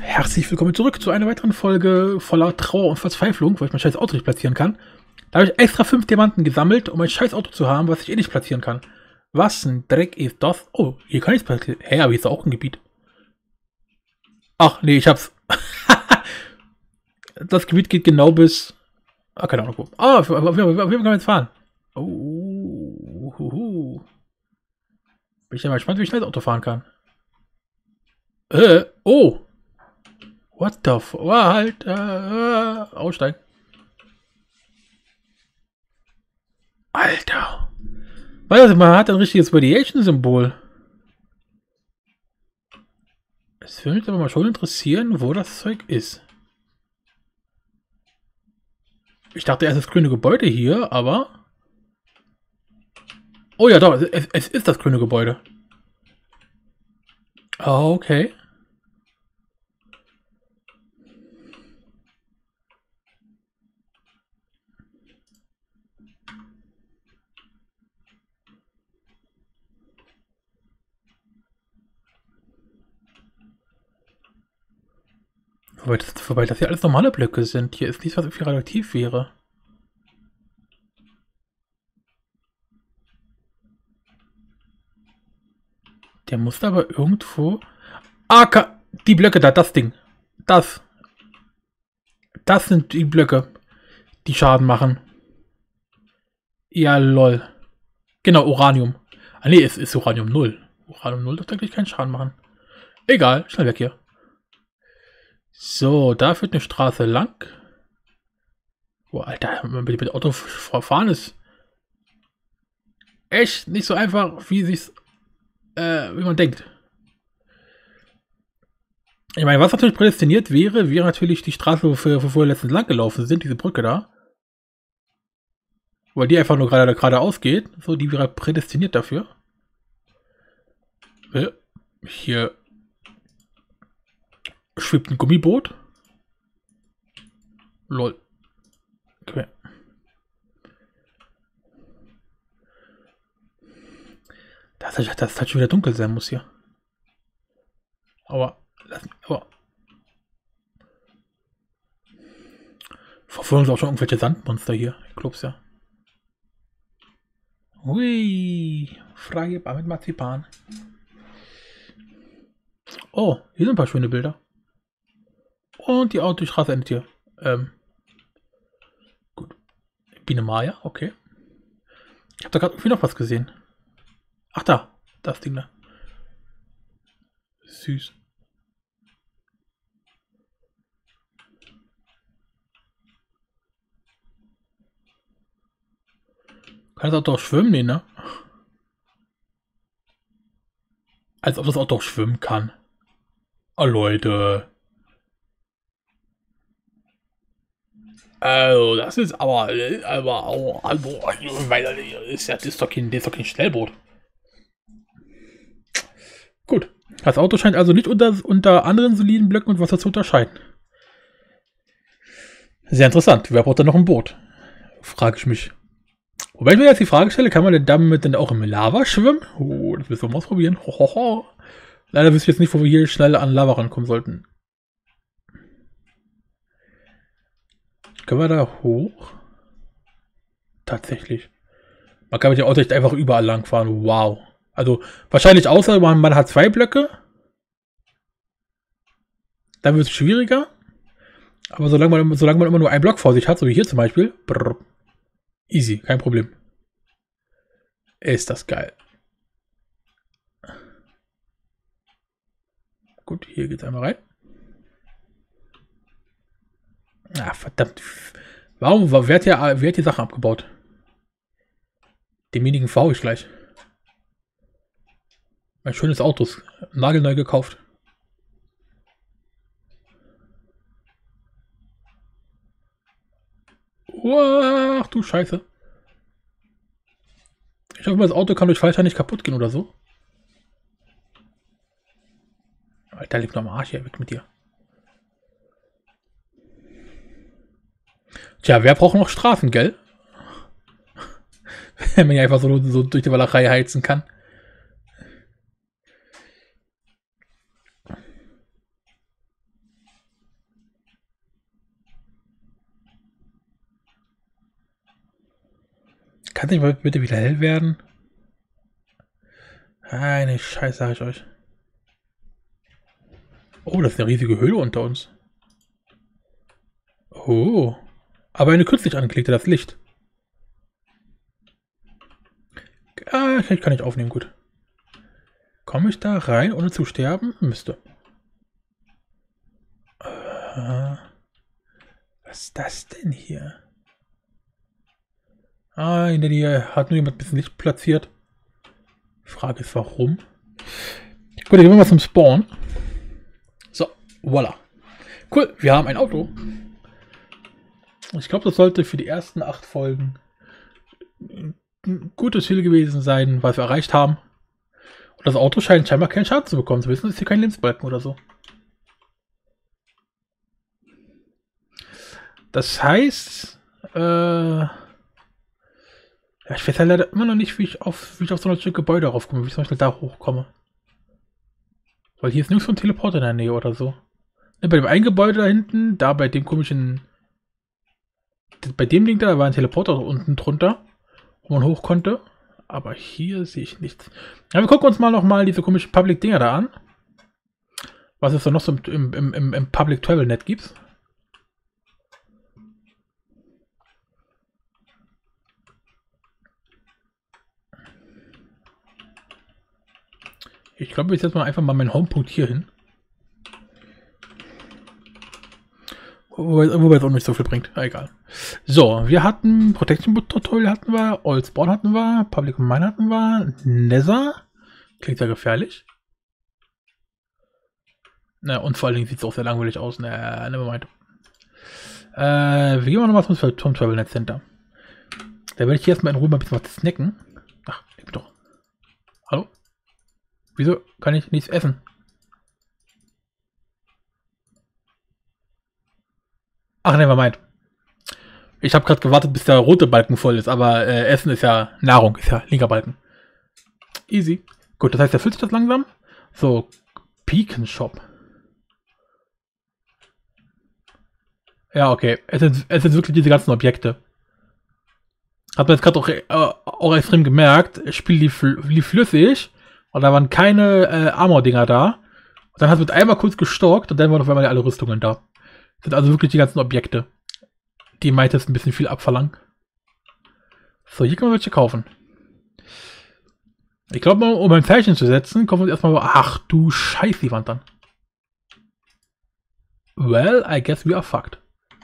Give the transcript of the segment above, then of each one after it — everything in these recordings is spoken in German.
Herzlich willkommen zurück zu einer weiteren Folge voller Trauer und Verzweiflung, weil ich mein scheiß Auto nicht platzieren kann. Da habe ich extra 5 Diamanten gesammelt, um ein scheiß Auto zu haben, was ich eh nicht platzieren kann. Was ein Dreck ist das? Oh, hier kann ich es platzieren. Hä, aber hier ist auch ein Gebiet. Ach, nee, ich hab's. Das Gebiet geht genau bis... Ah, keine Ahnung wo. Ah, auf jeden Fall können wir jetzt fahren. Oh, bin ich ja mal gespannt, wie schnell das Auto fahren kann. Oh. What the f... Oh, halt, aussteigen. Alter. Weißt du, man hat ein richtiges Radiation-Symbol. Es würde mich aber mal schon interessieren, wo das Zeug ist. Ich dachte erst das grüne Gebäude hier, aber... Oh ja, doch, es ist das grüne Gebäude. Okay. Wobei das hier alles normale Blöcke sind. Hier ist nichts, was irgendwie radioaktiv wäre. Der muss aber irgendwo... Ah, die Blöcke da, das Ding. Das sind die Blöcke, die Schaden machen. Ja, lol. Genau, Uranium. Ah nee, es ist Uranium 0. Uranium 0 dürfte eigentlich keinen Schaden machen. Egal, schnell weg hier. So, da führt eine Straße lang. Oh, Alter, wenn man mit dem Auto fahren ist echt nicht so einfach, wie man denkt. Ich meine, was natürlich prädestiniert wäre natürlich die Straße, wo wir letztens lang gelaufen sind, diese Brücke da. Weil die einfach nur geradeaus geht. So, die wäre prädestiniert dafür. Hier schwebt ein Gummiboot. Lol. Okay. Das halt schon wieder dunkel sein muss hier. Aber verfolgen uns auch schon irgendwelche Sandmonster hier. Ich glaub's ja. Hui. Freie Bahn mit Marzipan. Oh, hier sind ein paar schöne Bilder. Und die Autostraße endet hier. Gut. Biene Maya, okay. Ich habe da gerade irgendwie noch was gesehen. Ach da, das Ding da. Süß. Kann das Auto auch schwimmen? Nee, ne? Als ob das Auto auch schwimmen kann. Oh, Leute. Also, das ist aber das ist doch kein Schnellboot. Gut. Das Auto scheint also nicht unter anderen soliden Blöcken und Wasser zu unterscheiden. Sehr interessant. Wer braucht denn noch ein Boot? Frage ich mich. Wobei ich mir jetzt die Frage stelle, kann man denn damit dann auch im Lava schwimmen? Oh, das müssen wir mal ausprobieren. Hohoho. Leider wüsste ich jetzt nicht, wo wir hier schnell an Lava rankommen sollten. Können wir da hoch? Tatsächlich. Man kann mit dem Auto echt einfach überall lang fahren. Wow. Also wahrscheinlich außer man hat 2 Blöcke. Dann wird es schwieriger. Aber solange man immer nur einen Block vor sich hat, so wie hier zum Beispiel. Brrr, easy, kein Problem. Ist das geil. Gut, hier geht's einmal rein. Ah, verdammt. Wer hat die Sache abgebaut? Demjenigen verhau ich gleich. Ein schönes Auto. Nagelneu gekauft. Ach du Scheiße. Ich hoffe, das Auto kann durch Falscher nicht kaputt gehen oder so. Alter, liegt noch am Arsch hier. Weg mit dir. Tja, wer braucht noch Strafen, gell? Wenn man ja einfach so durch die Walachei heizen kann. Kann nicht mal bitte wieder hell werden? Eine Scheiße, sag ich euch. Oh, das ist eine riesige Höhle unter uns. Oh. Aber eine künstlich angelegte, das Licht. Ah, ich kann nicht aufnehmen, gut. Komme ich da rein, ohne zu sterben? Müsste. Was ist das denn hier? Ah, in der Nähe hat nur jemand ein bisschen Licht platziert. Die Frage ist, warum? Gut, dann gehen wir mal zum Spawn. So, voila. Cool, wir haben ein Auto. Ich glaube, das sollte für die ersten 8 Folgen ein gutes Ziel gewesen sein, was wir erreicht haben. Und das Auto scheint scheinbar keinen Schaden zu bekommen. Zu wissen, ist hier kein Lebensbalken oder so. Das heißt, ja, ich weiß ja leider immer noch nicht, wie ich auf so ein Stück Gebäude raufkomme, wie ich zum Beispiel da hochkomme. Weil hier ist nirgends so ein Teleporter in der Nähe oder so. Ja, bei dem einen Gebäude da hinten, da bei dem komischen, bei dem Ding da war ein Teleporter unten drunter, wo man hoch konnte. Aber hier sehe ich nichts. Ja, wir gucken uns noch mal diese komischen Public-Dinger da an. Was es da noch so im Public Travel Net gibt. Ich glaube, ich setze mal einfach mal meinen Homepunkt hier hin. Wobei es auch nicht so viel bringt. Egal. So, wir hatten Protection Tutorial hatten wir, All Spawn hatten wir, Public Mine hatten wir, Nether. Klingt sehr gefährlich. Na, und vor allen Dingen sieht es auch sehr langweilig aus. Nevermind. Wir gehen mal nochmal zum Travel Net Center. Da werde ich hier erstmal in Ruhe mal ein bisschen was snacken. Ach, ich bin doch. Hallo? Wieso kann ich nichts essen? Ach, nevermind. Ich habe gerade gewartet, bis der rote Balken voll ist, aber Essen ist ja Nahrung, ist ja linker Balken. Easy. Gut, das heißt, er füllt sich das langsam. So, Beacon Shop. Ja, okay. Es sind wirklich diese ganzen Objekte. Hat man jetzt gerade auch extrem gemerkt. Das Spiel lief flüssig. Und da waren keine Armor-Dinger da. Und dann hat es mit einmal kurz gestockt und dann waren auf einmal alle Rüstungen da. Das sind also wirklich die ganzen Objekte. Die meintest ein bisschen viel abverlangen. So, hier kann man welche kaufen. Ich glaube, um ein Zeichen zu setzen, kommen wir erstmal. Ach du Scheiße, die Wand dann. Well, I guess we are fucked.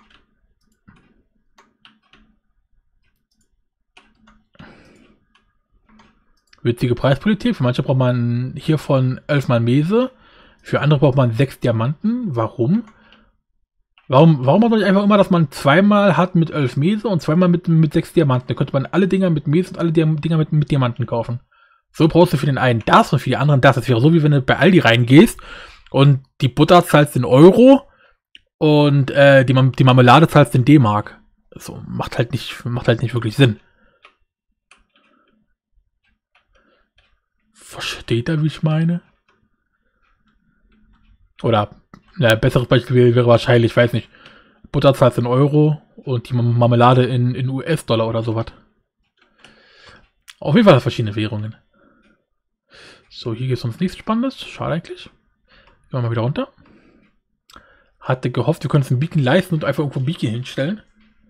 Witzige Preispolitik. Für manche braucht man hiervon 11 mal Mese. Für andere braucht man 6 Diamanten. Warum? Warum hat man nicht einfach immer, dass man zweimal hat mit 11 Mese und zweimal mit 6 Diamanten? Da könnte man alle Dinger mit Mese und alle Dinger mit Diamanten kaufen. So brauchst du für den einen das und für die anderen das. Das wäre so, wie wenn du bei Aldi reingehst und die Butter zahlst in Euro und die Marmelade zahlst in D-Mark. So, macht halt nicht wirklich Sinn. Versteht ihr, wie ich meine? Oder, besseres Beispiel wäre wahrscheinlich, ich weiß nicht, Butter zahlst in Euro und die Marmelade in US-Dollar oder sowas. Auf jeden Fall verschiedene Währungen. So, hier gibt es sonst nichts Spannendes. Schade eigentlich. Gehen wir mal wieder runter. Hatte gehofft, wir können uns ein Beacon leisten und einfach irgendwo ein Beacon hinstellen.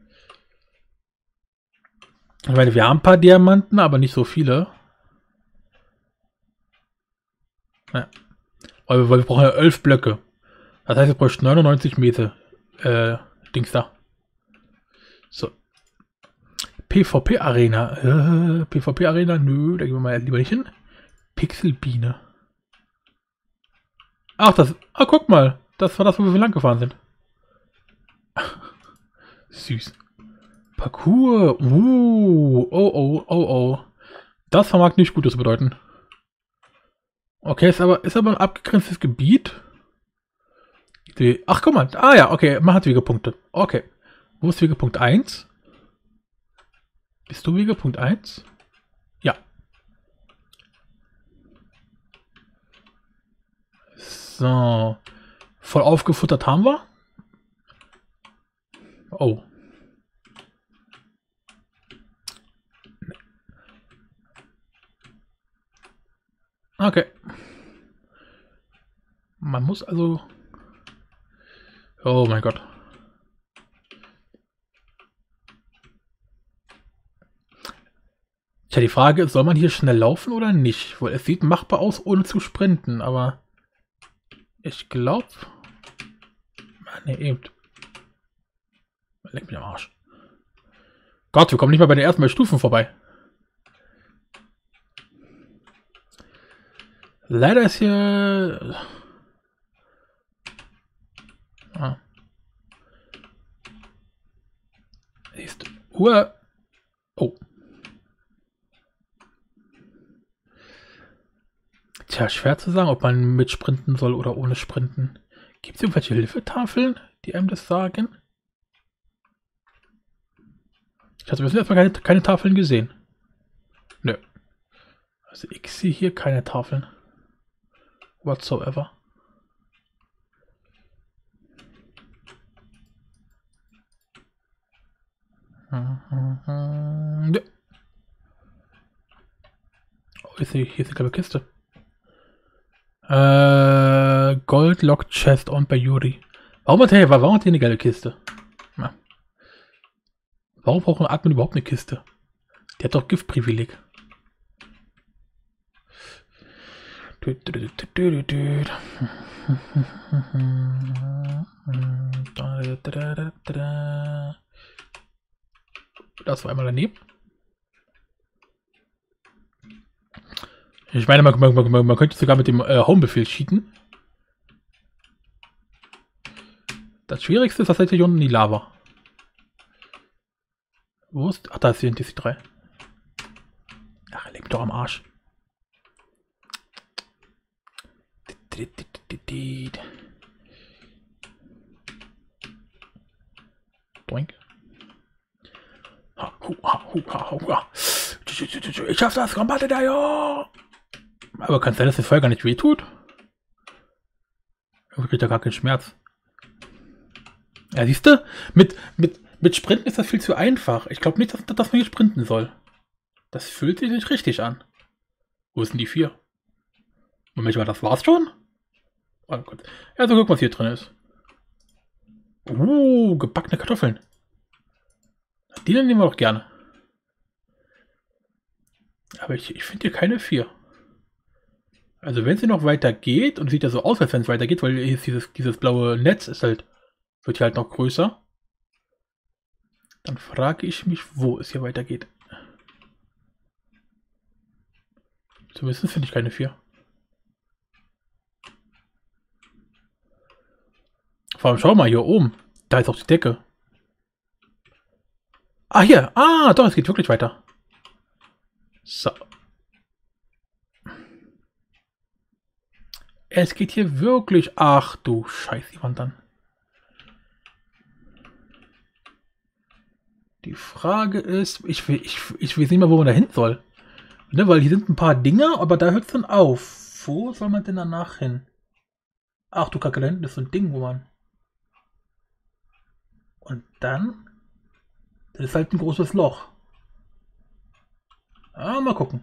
Ich meine, wir haben ein paar Diamanten, aber nicht so viele. Ja. Weil wir brauchen ja 11 Blöcke. Das heißt, wir bräuchten 99 Meter. Dings da. So. PvP Arena. PvP Arena, nö, da gehen wir mal lieber nicht hin. Pixelbiene. Ach, guck mal. Das war das, wo wir lang gefahren sind. Süß. Parcours. Oh. Das vermag nicht Gutes bedeuten. Okay, ist aber ein abgegrenztes Gebiet. Ach, guck mal. Ah ja, okay, man hat Wegepunkte. Okay. Wo ist Wegepunkt 1? Bist du Wegepunkt 1? Ja. So. Voll aufgefuttert haben wir. Oh. Okay. Man muss also... Oh mein Gott. Tja, die Frage ist, soll man hier schnell laufen oder nicht? Weil es sieht machbar aus, ohne zu sprinten, aber ich glaube... Ne, eben. Leck mich am Arsch. Gott, wir kommen nicht mal bei den ersten 2 Stufen vorbei. Leider ist hier... Ah. Ist Uhr... Oh. Tja, schwer zu sagen, ob man mit sprinten soll oder ohne sprinten. Gibt es irgendwelche Hilfetafeln, die einem das sagen? Ich hatte bis jetzt erstmal keine Tafeln gesehen. Nö. Also ich sehe hier keine Tafeln. Whatsoever. Nö. Oh, hier ist eine kleine Kiste. Gold Lock Chest und bei Yuri. Warum hat er eine geile Kiste? Na. Warum braucht ein Admin überhaupt eine Kiste? Der hat doch Giftprivileg. Das war einmal daneben. Ich meine, man könnte sogar mit dem Home-Befehl cheaten. Das Schwierigste ist tatsächlich unten die Lava. Wo ist... Ach, da ist die NTC3. Ach, er lebt doch am Arsch. Doink. Ich schaff das, komm, warte da, ja! Aber kann es sein, dass das Feuer gar nicht wehtut? Irgendwie kriegt er gar keinen Schmerz. Ja, siehst du? Mit Sprinten ist das viel zu einfach. Ich glaube nicht, dass man hier sprinten soll. Das fühlt sich nicht richtig an. Wo sind die 4? Moment mal, das war's schon? Oh Gott. Ja, so guck, was hier drin ist. Gebackene Kartoffeln. Die nehmen wir doch gerne. Aber ich finde hier keine 4. Also wenn sie noch weiter geht, und sieht ja so aus, als wenn es weitergeht, weil hier ist dieses blaue Netz ist halt, wird hier halt noch größer. Dann frage ich mich, wo es hier weitergeht. Zumindest finde ich keine 4. Vor allem, schau mal hier oben. Da ist auch die Decke. Ah, hier. Ah, doch, es geht wirklich weiter. So. Es geht hier wirklich... Ach du Scheiße, die Wand dann. Die Frage ist... Ich weiß nicht mal, wo man da hin soll. Ne, weil hier sind ein paar Dinge, aber da hört es dann auf. Wo soll man denn danach hin? Ach du Kacke, da hinten ist so ein Ding, wo man... Und dann... Das ist halt ein großes Loch. Ah, mal gucken.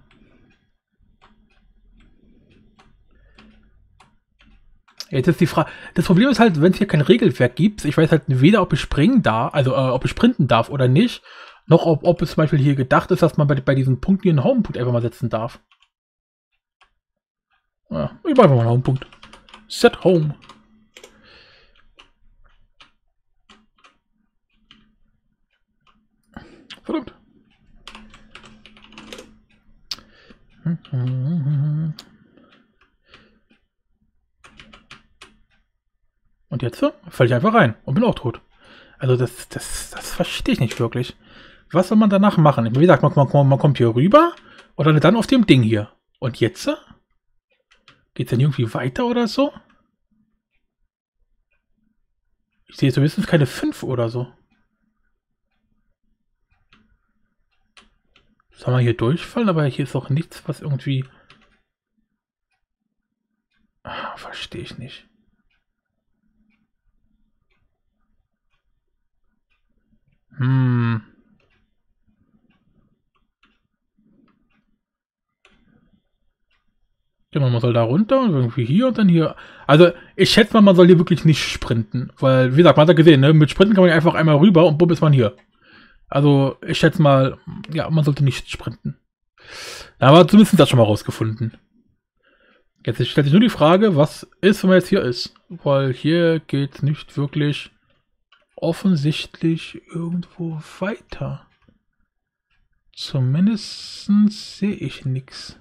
Jetzt ist die Frage. Das Problem ist halt, wenn es hier kein Regelwerk gibt, ich weiß halt weder, ob ich springen darf, also ob ich sprinten darf oder nicht, noch ob es zum Beispiel hier gedacht ist, dass man bei diesem Punkt hier einen Home-Punkt einfach mal setzen darf. Ja, ich mache einfach mal einen Home-Punkt. Set Home. Verdammt. Und jetzt falle ich einfach rein und bin auch tot. Also das verstehe ich nicht wirklich. Was soll man danach machen? Wie gesagt, man kommt hier rüber oder dann auf dem Ding hier. Und jetzt? Geht es denn irgendwie weiter oder so? Ich sehe zumindest keine 5 oder so. Soll man hier durchfallen? Aber hier ist auch nichts, was irgendwie... verstehe ich nicht. Genau, man soll da runter und irgendwie hier und dann hier. Also, ich schätze mal, man soll hier wirklich nicht sprinten. Weil, wie gesagt, man hat ja gesehen, ne? Mit Sprinten kann man einfach einmal rüber und bumm ist man hier. Also, ich schätze mal, ja, man sollte nicht sprinten. Da haben wir zumindest das schon mal rausgefunden. Jetzt stellt sich nur die Frage, was ist, wenn man jetzt hier ist? Weil hier geht es nicht wirklich offensichtlich irgendwo weiter. Zumindest sehe ich nichts.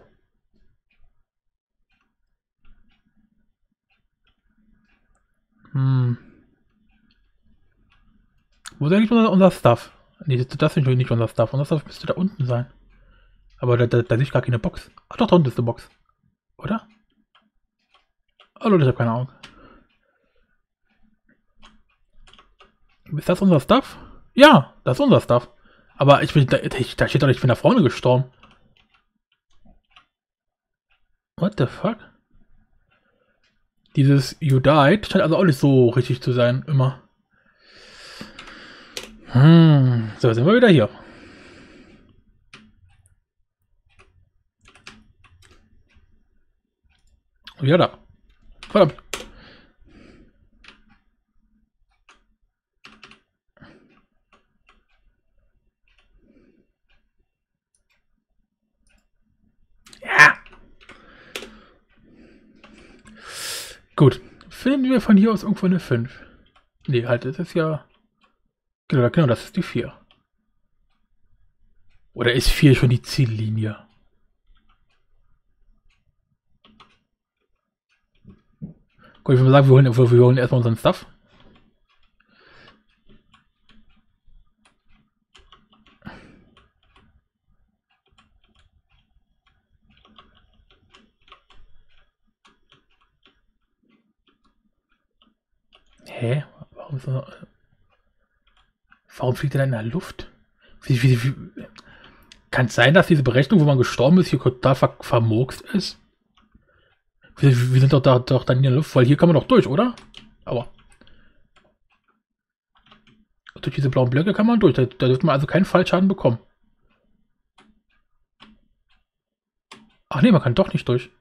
Wo ist eigentlich unser Stuff? Nee, das ist nicht unser Stuff. Unser Stuff müsste da unten sein. Aber da sehe ich gar keine Box. Ach doch, da unten ist eine Box. Oder? Oh Leute, ich habe keine Ahnung. Ist das unser Stuff? Ja, das ist unser Stuff. Aber da steht doch, ich bin da vorne gestorben. What the fuck? Dieses You Died scheint also auch nicht so richtig zu sein, immer. So, sind wir wieder hier. Ja, da. Verdammt. Ja. Gut. Finden wir von hier aus irgendwo eine 5? Nee, halt, das ist ja... Genau, das ist die 4. Oder ist 4 schon die Ziellinie? Gut, ich würde sagen, wir holen erstmal unseren Stuff. Hä? Warum fliegt er denn in der Luft? Kann es sein, dass diese Berechnung, wo man gestorben ist, hier total vermurkst ist? Wir sind doch dann in der Luft, weil hier kann man doch durch, oder? Aber durch diese blauen Blöcke kann man durch. Da dürfte man also keinen Fallschaden bekommen. Ach nee, man kann doch nicht durch.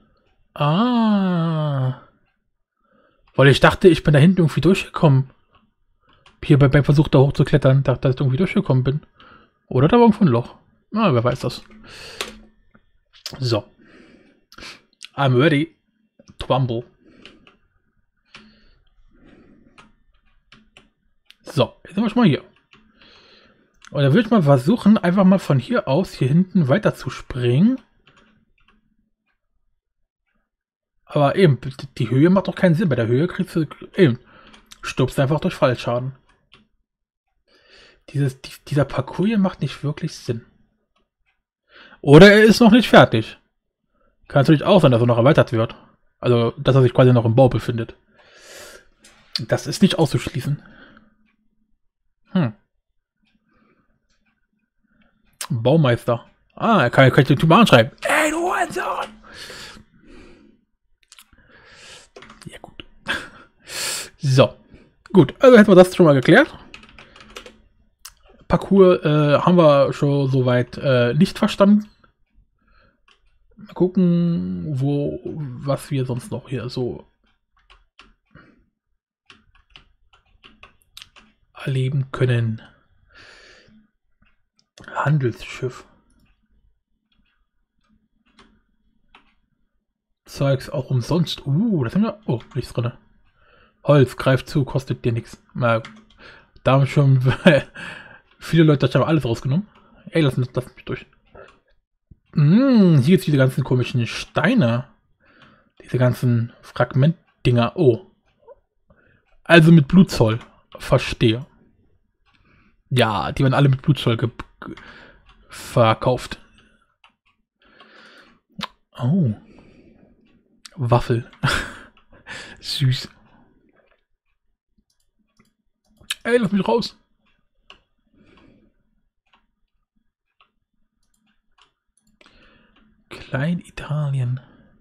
Ah. Weil ich dachte, ich bin da hinten irgendwie durchgekommen. Hier beim Versuch da hochzuklettern, dachte, dass ich irgendwie durchgekommen bin. Oder da war irgendwo ein Loch. Ah, wer weiß das. So. I'm ready to rumble. So, jetzt sind wir schon mal hier. Und dann würde ich mal versuchen, einfach mal von hier aus hier hinten weiter zu springen. Aber eben, die Höhe macht doch keinen Sinn. Bei der Höhe kriegst du eben, stirbst einfach durch Fallschaden. Dieser Parcours hier macht nicht wirklich Sinn. Oder er ist noch nicht fertig. Kann natürlich auch sein, dass er noch erweitert wird. Also, dass er sich quasi noch im Bau befindet. Das ist nicht auszuschließen. Baumeister. Ah, er kann den Typen anschreiben. Ey, du Hurensohn! Ja, gut. So. Gut, also hätten wir das schon mal geklärt. Parcours haben wir schon soweit nicht verstanden. Mal gucken, was wir sonst noch hier so erleben können. Handelsschiff. Zeugs auch umsonst. Das haben wir. Oh, nichts drin. Holz, greift zu, kostet dir nichts. Da haben schon viele Leute das haben alles rausgenommen. Ey, lass mich durch. Hier jetzt diese ganzen komischen Steine. Diese ganzen Fragmentdinger. Oh. Also mit Blutzoll. Verstehe. Ja, die werden alle mit Blutzoll verkauft. Oh. Waffel. Süß. Ey, lass mich raus. Klein-Italien.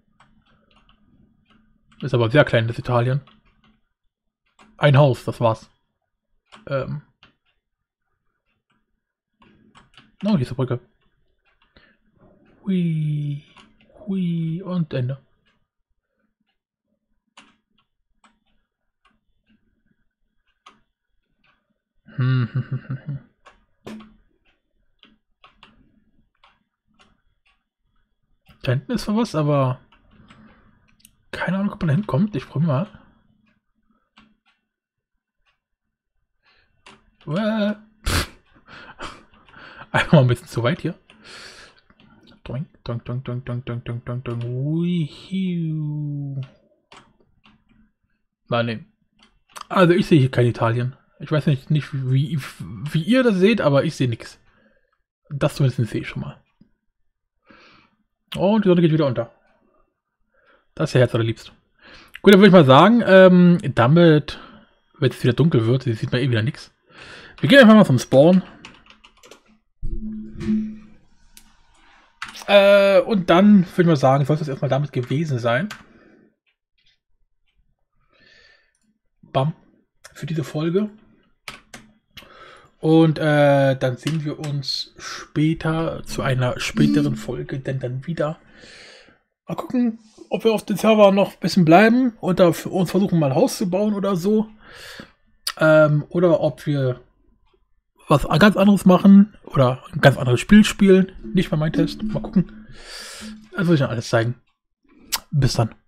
Ist aber sehr klein, das Italien. Ein Haus, das war's. Oh, hier ist die Brücke. Hui. Hui, und Ende. Da hinten ist was, aber keine Ahnung, ob man da hinkommt. Ich probiere mal. Einfach mal ein bisschen zu weit hier. Doink, doink, doink, doink, doink, doink, doink, doink, doink. Nein. Also ich sehe hier kein Italien. Ich weiß nicht wie ihr das seht, aber ich sehe nichts. Das zumindest sehe ich schon mal. Und die Sonne geht wieder unter. Das ist ja Herz allerliebst. Gut, dann würde ich mal sagen, damit, wenn es wieder dunkel wird, sieht man eh wieder nichts. Wir gehen einfach mal zum Spawn. Und dann würde ich mal sagen, soll es erstmal damit gewesen sein. Bam. Für diese Folge. Und dann sehen wir uns später zu einer späteren Folge denn dann wieder. Mal gucken, ob wir auf den Server noch ein bisschen bleiben oder für uns versuchen mal ein Haus zu bauen oder so. Oder ob wir was ganz anderes machen oder ein ganz anderes Spiel spielen. Nicht mal mein Test. Mal gucken. Das will ich dann alles zeigen. Bis dann.